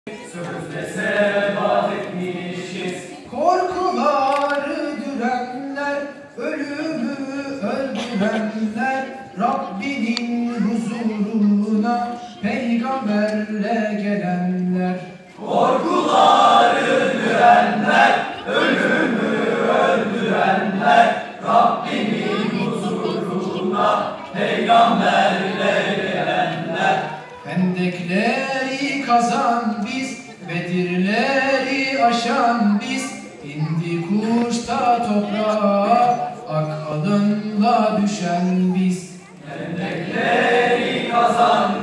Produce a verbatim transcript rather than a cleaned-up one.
Sözle sebat etmişiz. Korkuları dürenler, ölümü öldürenler, Rabbinin huzuruna peygamberle gelenler. Korkuları dürenler, ölümü öldürenler, Rabbinin huzuruna peygamberle gelenler. Hendekleri kazan biz, Bedirleri aşan biz, indi kuşta toprağa, ak alınla düşen biz. Hendekleri kazan